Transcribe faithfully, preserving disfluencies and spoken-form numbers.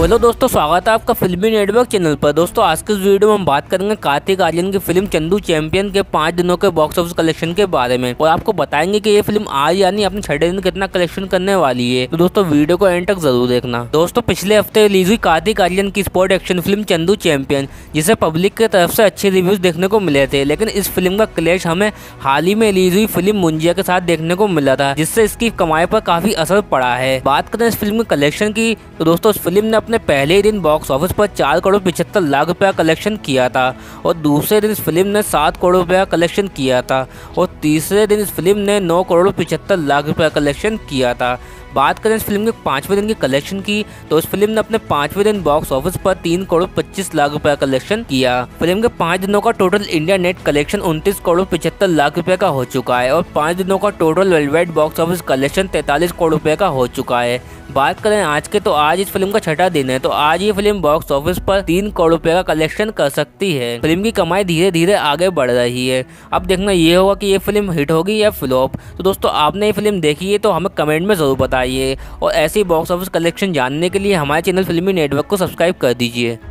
Hello दोस्तों, स्वागत है आपका फिल्मी नेटवर्क चैनल पर। दोस्तों आज के इस वीडियो में हम बात करेंगे कार्तिक आर्यन की फिल्म चंदू चैंपियन के पाँच दिनों के बॉक्स ऑफिस कलेक्शन के बारे में और आपको बताएंगे कि ये फिल्म आज यानी अपने छठे दिन कितना कलेक्शन करने वाली है। तो दोस्तों वीडियो को एंड तक जरूर देखना। दोस्तों पिछले हफ्ते रिलीज हुई कार्तिक आर्यन की sport action film Chandu champion, जिसे पब्लिक की तरफ से अच्छे रिव्यूज देखने को मिले थे, लेकिन इस फिल्म का क्लैश हमें हाल ही में रिलीज हुई फिल्म मुंजिया के साथ देखने को मिला था, जिससे इसकी कमाई पर काफी असर पड़ा है। बात करें इस फिल्म के कलेक्शन की तो दोस्तों इस फिल्म ने अपने पहले ही दिन बॉक्स ऑफिस पर चार करोड़ पिछहत्तर लाख रुपया कलेक्शन किया था और दूसरे दिन इस फिल्म ने सात करोड़ रुपया कलेक्शन किया था और तीसरे दिन इस फिल्म ने नौ करोड़ पिछहत्तर लाख रुपया कलेक्शन किया था। बात करें इस फिल्म के पाँचवें दिन की कलेक्शन की तो इस फिल्म ने अपने पाँचवें दिन बॉक्स ऑफिस पर तीन करोड़ पच्चीस लाख रुपया कलेक्शन किया। फिल्म के पाँच दिनों का टोटल इंडिया नेट कलेक्शन उनतीस करोड़ पिछहत्तर लाख रुपए का हो चुका है और पाँच दिनों का total world wide box office collection तैंतालीस करोड़ रुपए का हो चुका है। बात करें आज के तो आज इस फिल्म का छठा दिन है, तो आज ये फिल्म बॉक्स ऑफिस पर तीन करोड़ रुपए का कलेक्शन कर सकती है। फिल्म की कमाई धीरे धीरे आगे बढ़ रही है। अब देखना ये होगा कि ये फिल्म हिट होगी या फ्लॉप। तो दोस्तों आपने ये फिल्म देखी है तो हमें कमेंट में जरूर बताइए और ऐसी बॉक्स ऑफिस कलेक्शन जानने के लिए हमारे चैनल फिल्मी नेटवर्क को सब्सक्राइब कर दीजिए।